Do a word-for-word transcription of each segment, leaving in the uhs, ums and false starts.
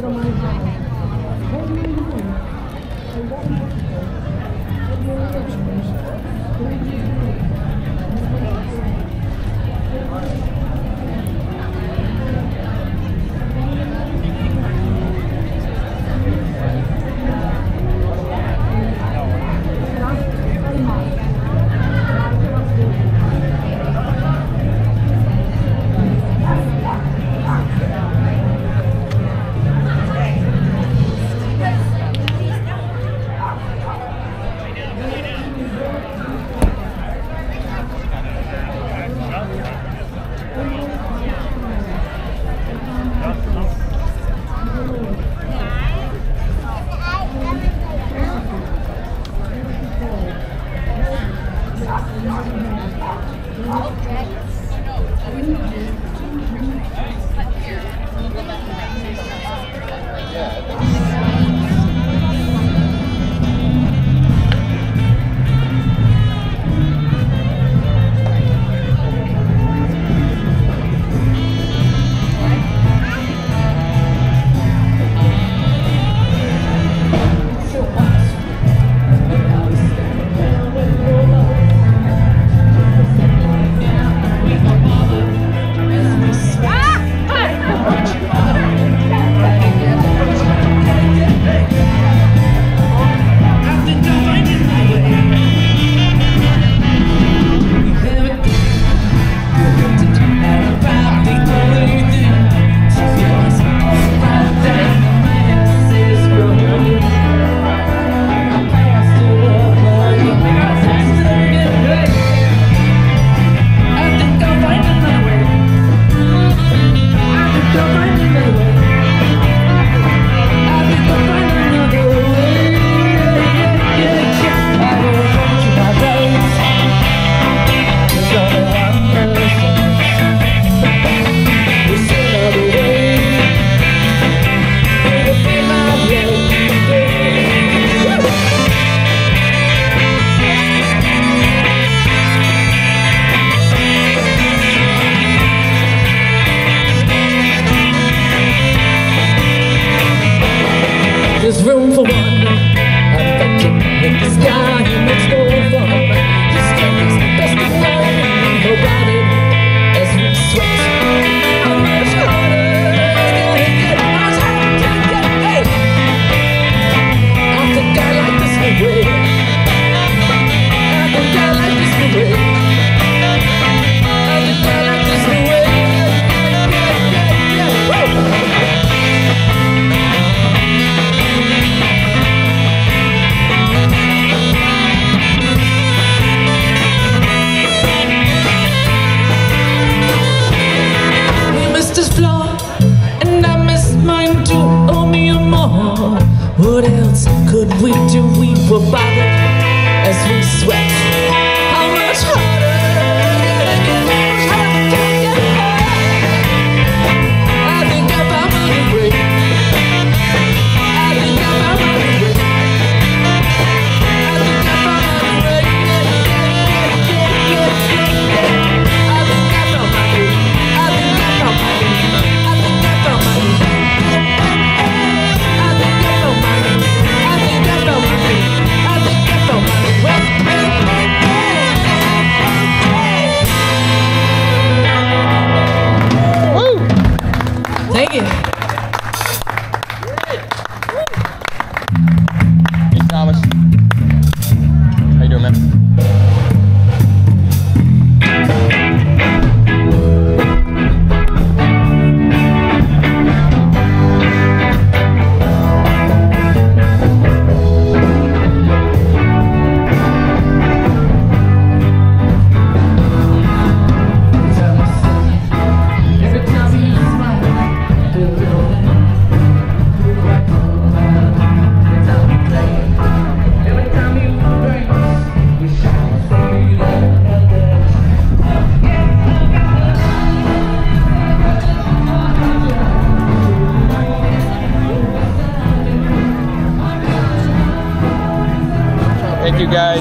Thank you guys.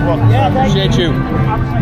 I appreciate you.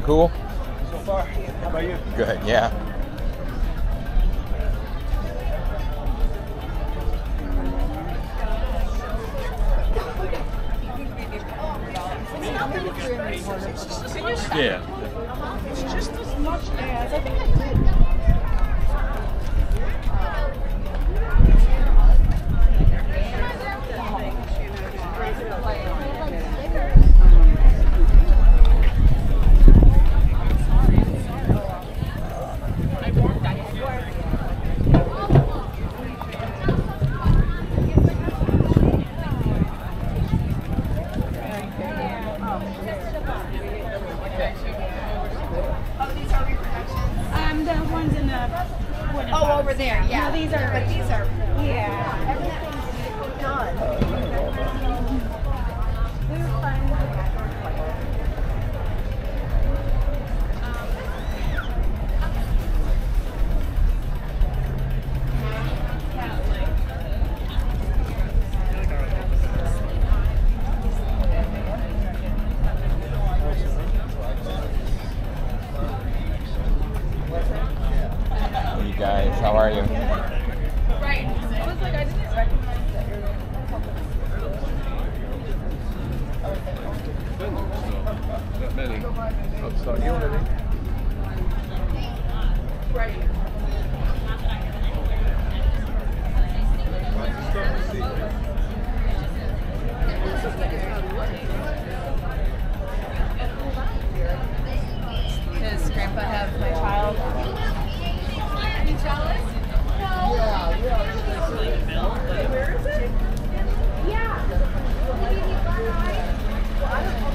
cool? So far. How about you? Good, yeah. Yeah. It's just as much as I think. Um, the ones in the wooden Oh, box. over there, yeah. No, these are, but these are, yeah. everything's done. Hey, you guys, how are you? Right. I was like, I didn't recognize that you're Not many. Outside. You already? right. Does Grandpa have my child? Are you jealous? No. Yeah, yeah. Where is it? Yeah. Well, I don't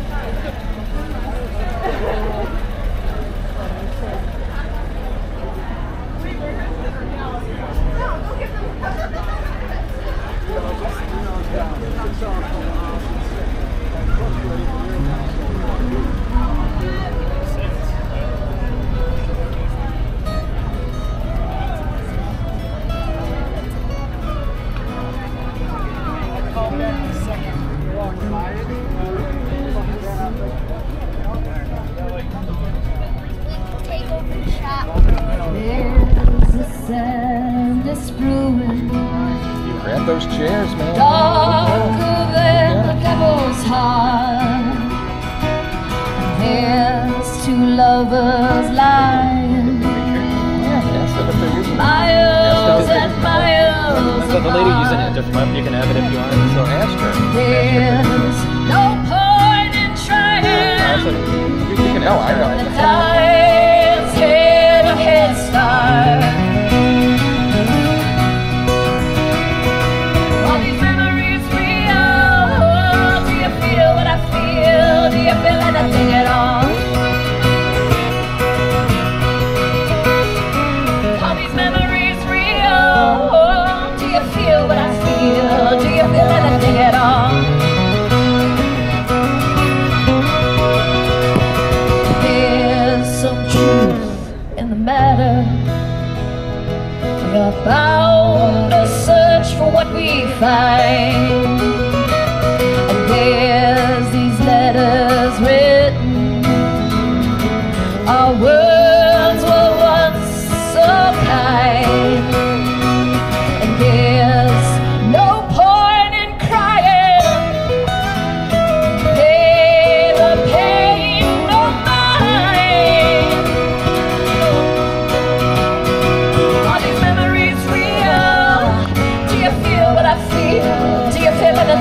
There's a sadness brewing, Grab those chairs, man. darker than the devil's heart. There's two lovers lying, Yeah, that's what they're using. miles and miles So the lady using it apart. just left. You can have it if you want. So ask her. There's no point in I trying. said, you can, oh, I know. The tide's hit a head start. Are these memories real? Do you feel what I feel? Do you feel anything at all? Are these memories real? Do you feel what I feel? Do you feel anything at all? There's some truth in the matter. We're bound to search for what we find. And there's these letters written. Our words were once so kind. And there's no point in crying. Pay the pain no mind. Are these memories real? Do you feel what I feel? Do you feel anything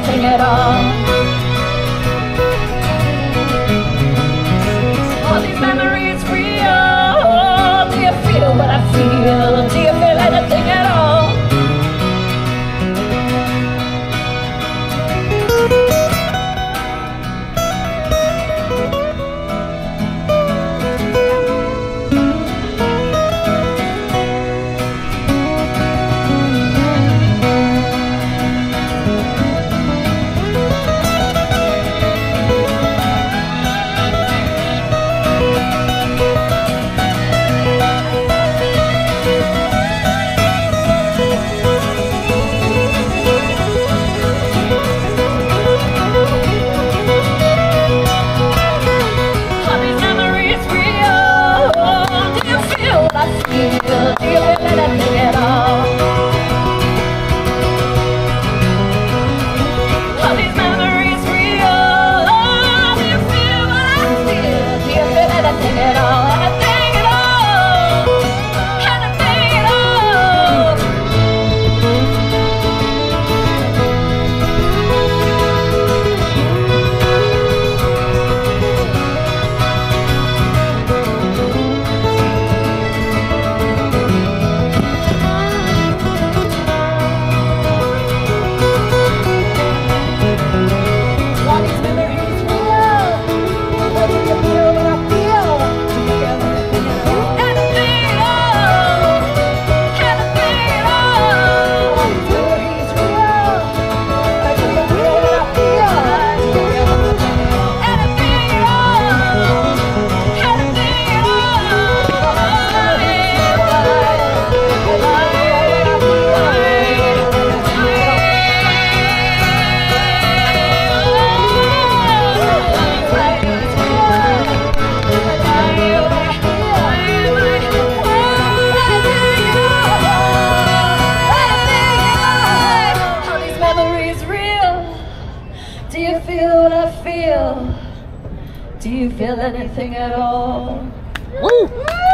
you feel anything at all? Woo!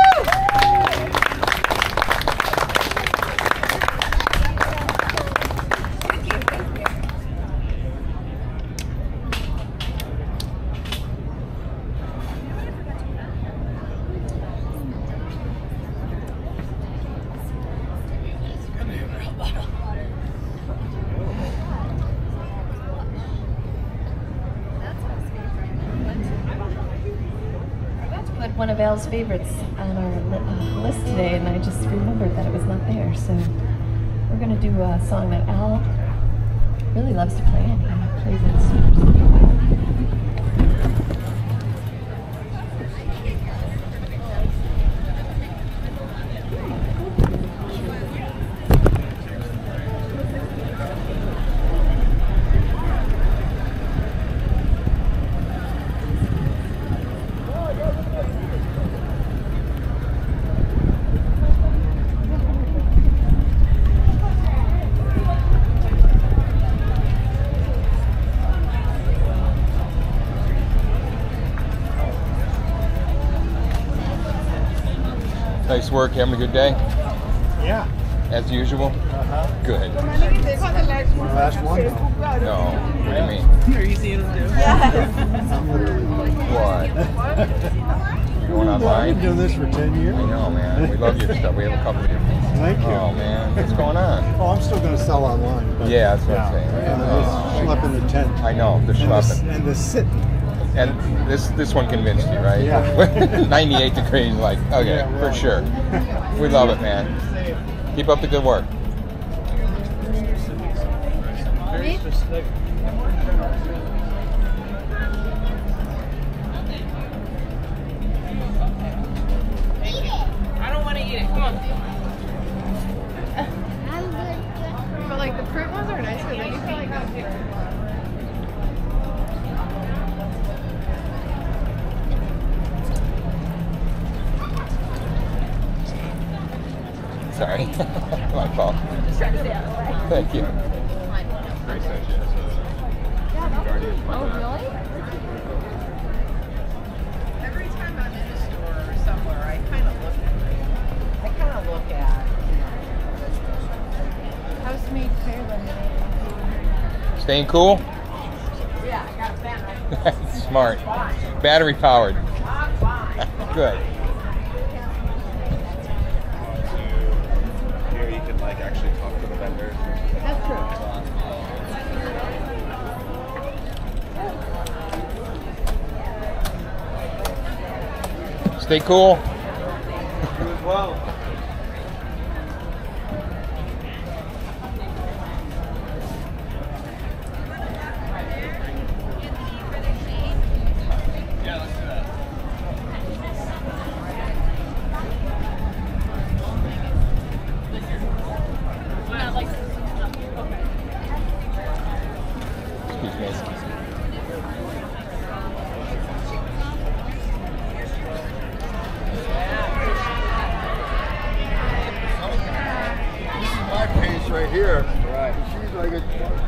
One of Al's favorites on our li uh, list today, and I just remembered that it was not there. So we're going to do a song that Al really loves to play, and he plays it super, super well. Nice work, having a good day? Yeah. As usual? Uh-huh. Good. Last one? No. What do you mean? Are you seeing them do? What? You going I've online? been doing this for ten years. I know, man. We love your stuff. We have a couple of different things. Thank you. Oh, man. What's going on? Oh, I'm still going to sell online. But Yeah, that's what I'm saying. And this schlep in the tent. I know, the And the, schlepping. and the sitting. And this this one convinced you, right? Yeah. ninety-eight degrees, like, okay, Yeah, for right. sure. We love it, man. Keep up the good work. Very specific. I don't want to eat it. Come on. But like the fruit ones are nice because then you feel like that too. Sorry. My fault. Thank you. Oh, really? Every time I'm in a store or somewhere, I kind of look at I kind of look at, House-made fair lemonade. Staying cool? yeah, I got a fan. That's smart. Battery powered. Good. Here you can like actually talk to the vendors. That's true. Stay cool. You as well. Excuse me. My piece right here. Right. She's like a.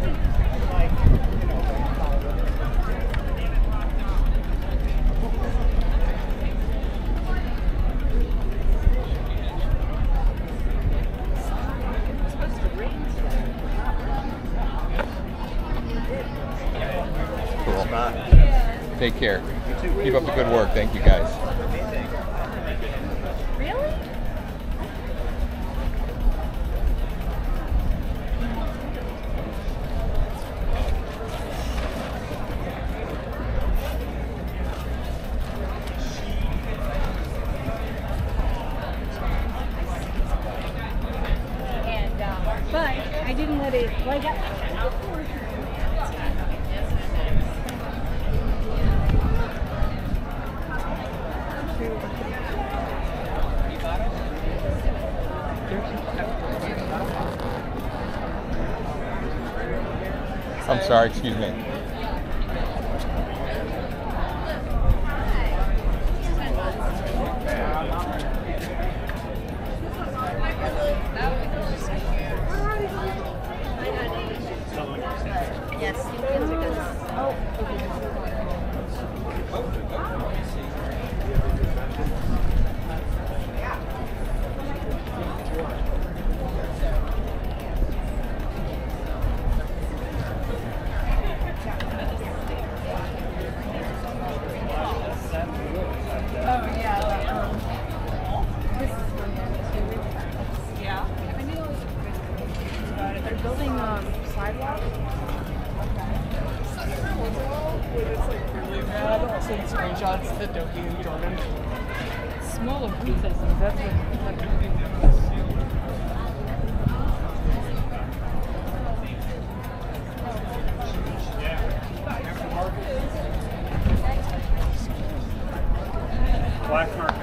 Cool. Take care. Keep up the good work. Thank you, guys. Really? But I didn't let it like I'm sorry, excuse me. yes, you can. Oh. building um, sidewalks. It's like really bad. I'll send screenshots to Doki and Jordan. Small of princesses. That's what. Black market.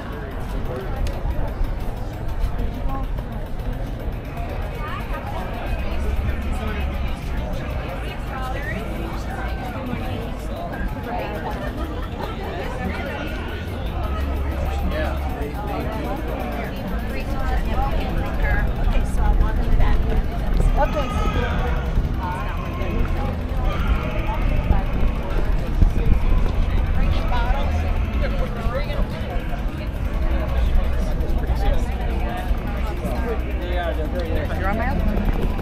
You're on my own?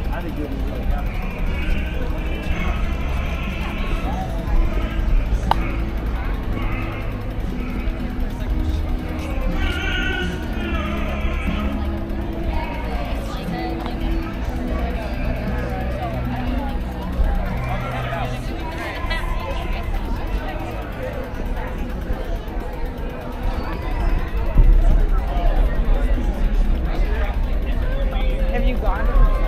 Have you gone?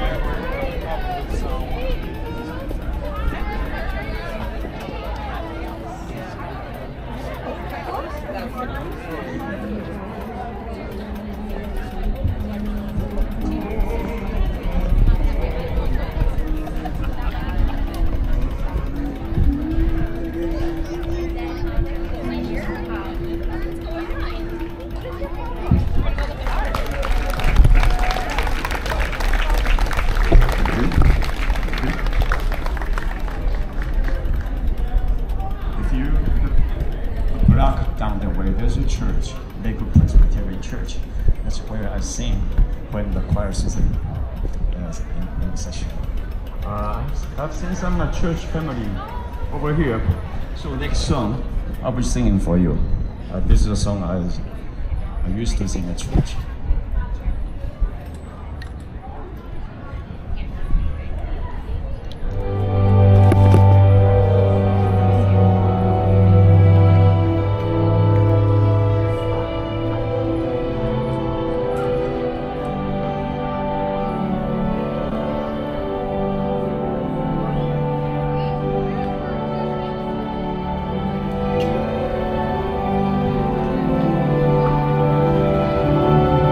If you block down the way, there's a church, Lakewood Presbyterian Church. That's where I sing when the choir is in, uh, in, in session. Uh, I've seen some uh, church family over here. So next song, I'll be singing for you. Uh, this is a song I, I used to sing at church. Thank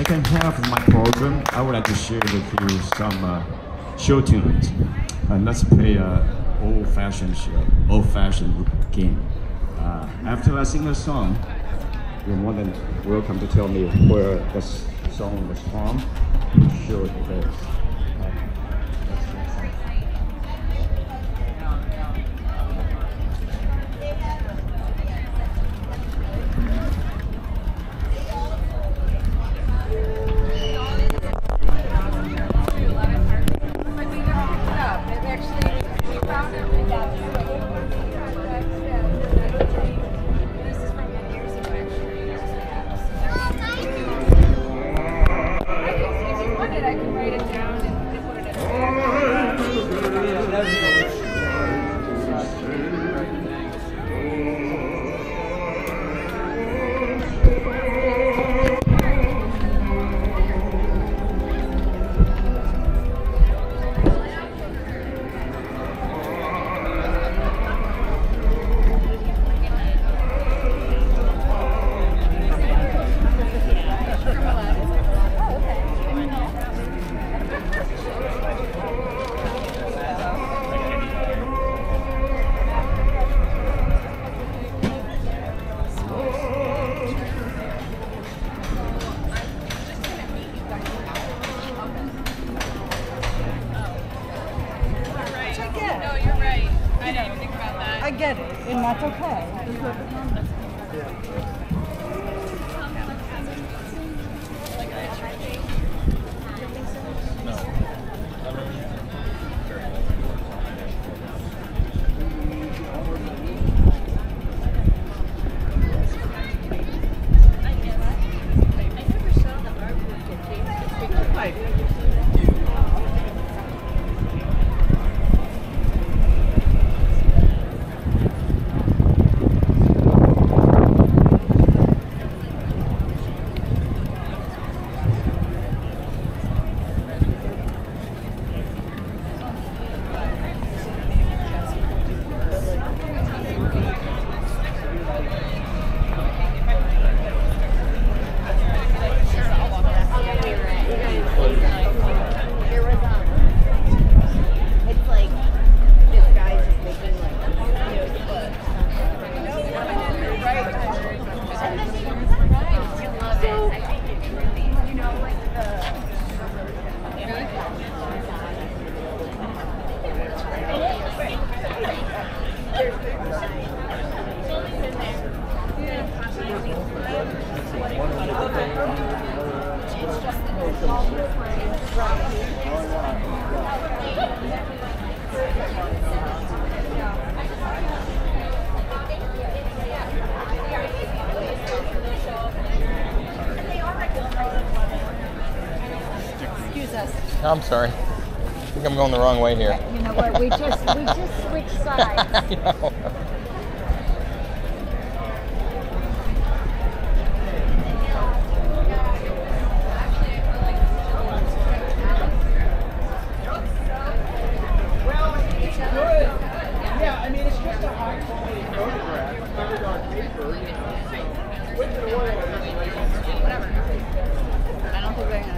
second half of my program, I would like to share with you some uh, show tunes. And let's play an old-fashioned show, old-fashioned game. Uh, after I sing a song, you're more than welcome to tell me where the song was from, which show it is. I get it, and that's okay. I'm sorry. I think I'm going the wrong way here. You know what? We just we just switched sides. I know. Yeah, I mean, it's just a high quality photograph printed on paper, you know, with the oil and everything. Whatever. I don't think they're gonna.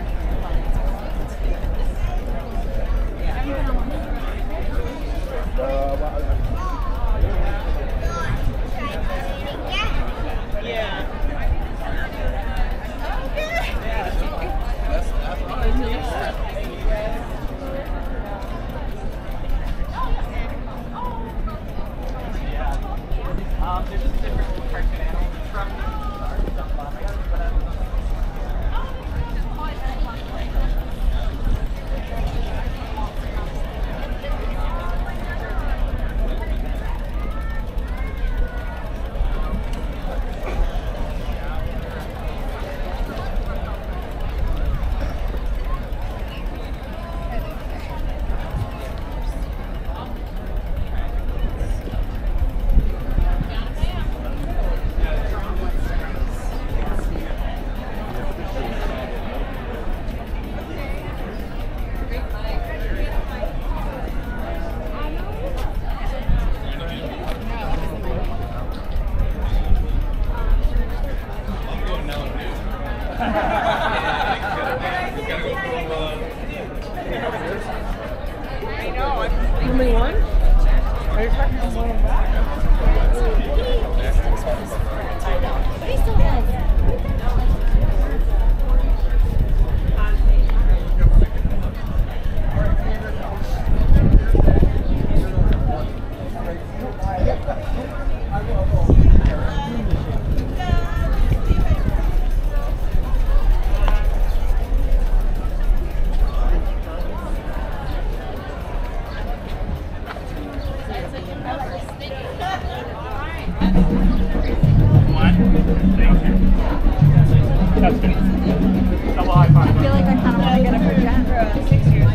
Double high five. I feel like I kind of want to get a projector. Six years.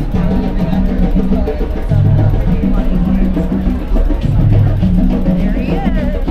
There he is.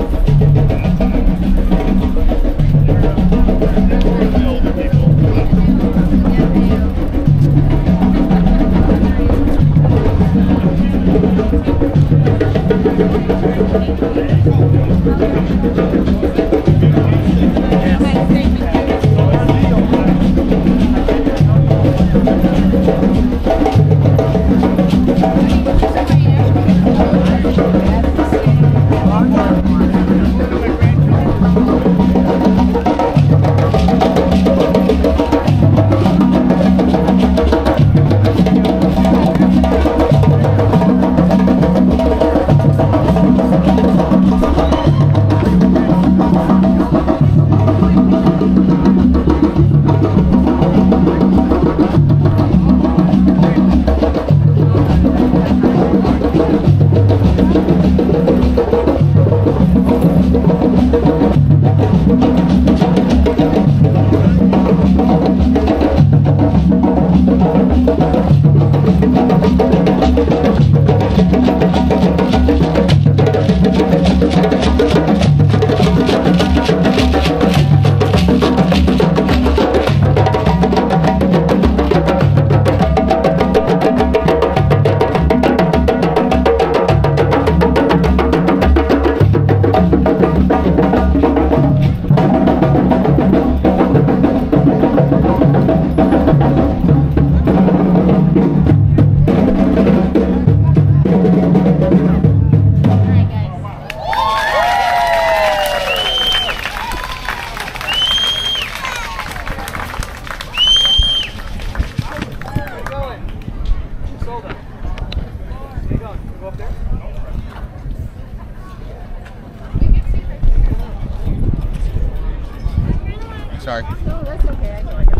Sorry. Oh, that's okay. I can.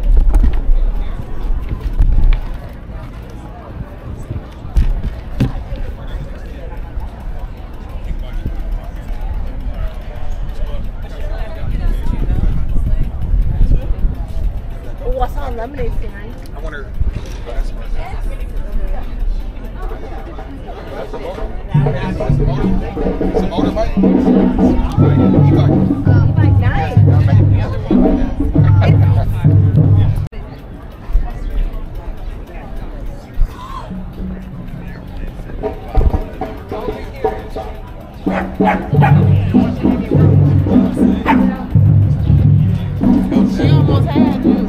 Oh, I saw a lemonade stand. I wonder. That's the motor. That's the motor. It's a motorbike. E-bike. E-bike, nice. She almost had you.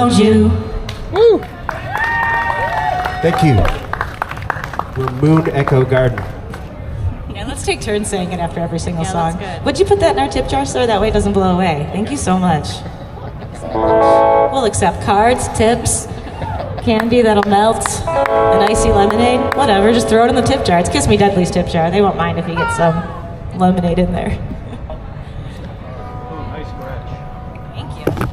around you. Woo! Thank you. We're Moon Echo Garden. Yeah, let's take turns saying it after every single Yeah, song. that's good. Would you put that in our tip jar so that way it doesn't blow away? Thank you so much. We'll accept cards, tips, candy that'll melt, an icy lemonade, whatever. Just throw it in the tip jar. It's Kiss Me Deadly's tip jar. They won't mind if you get some lemonade in there. Oh, nice scratch. Thank you.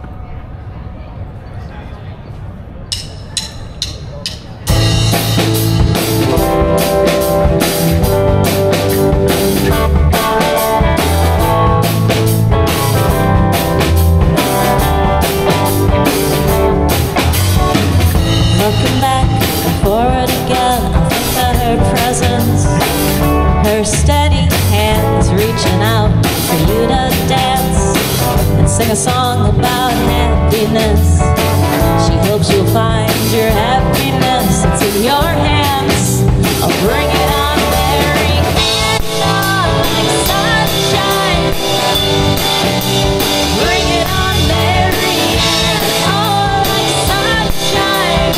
Looking back and forward again, I think of her presence, her steady hands reaching out for you to dance and sing a song about happiness. She hopes you'll find your happiness, it's in your hands. I'll bring it on, Mary, and on like sunshine. Bring it on, Mary, and on like sunshine.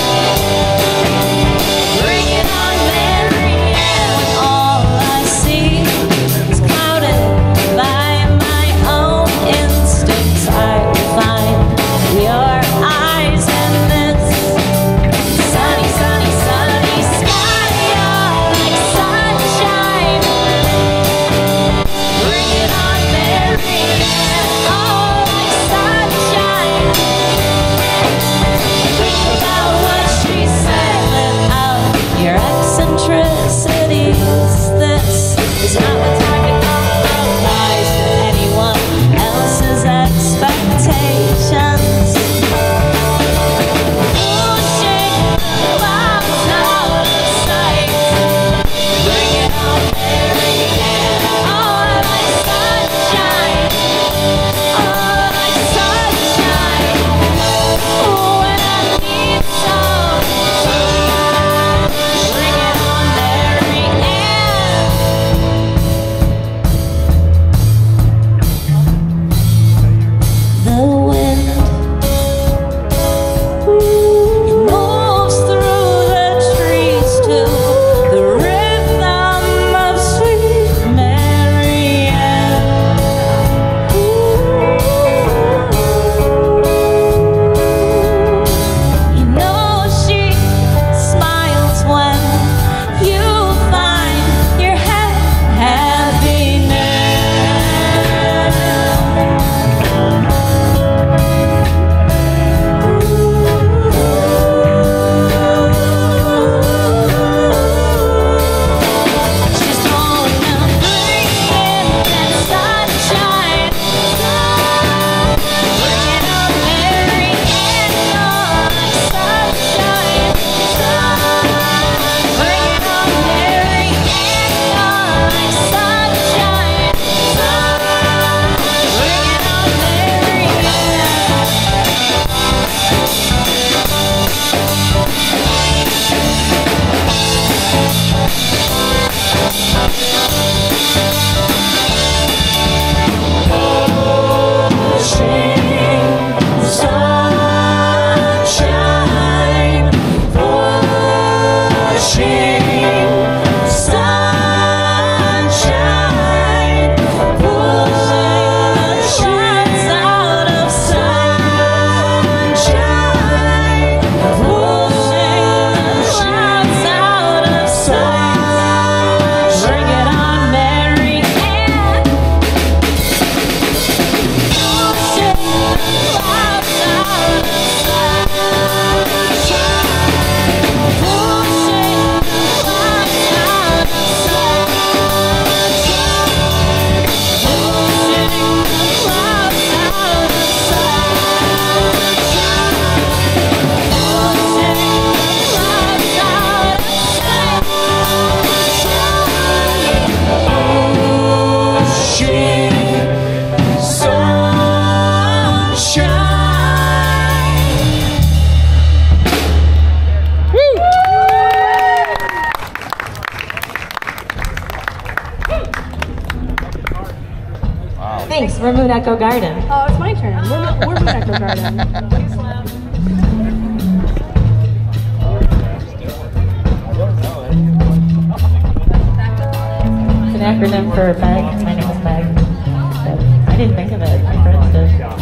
Bring it on, Mary, and all I see is clouded by my own instincts. I will find your eyes in this sunny, sunny, sunny sky, oh, like sunshine. Bring it on, Mary, and all like sunshine. Think about what she said without your eccentricities. This is not the time to compromise to anyone else's expectations. Pushing clouds out of sight. Bring it on, Mary, and all like sunshine. All like sunshine. When I need some, bring it on, Mary, and the wind moves through the trees to the rhythm of sweet Mary Ann. You know she smiles when you find your happiness. She's gonna bring in that sunshine. Bring it on, Mary, and all like sunshine. Bring it on, Mary, and all like sunshine. Bring it on, Mary, sunshine, pushing sunshine, pushing shines out of sunshine, pushing shines out of sunshine. Bring it on, Mary Ann. Pushing clouds out of sunshine, pushing clouds out of sunshine, pushing clouds out of Thanks, we're Moon Echo Garden. Oh, it's my turn. We're, we're Moon Echo Garden. It's an acronym for Beck. My name is Beck. So I didn't think of it. My friends did.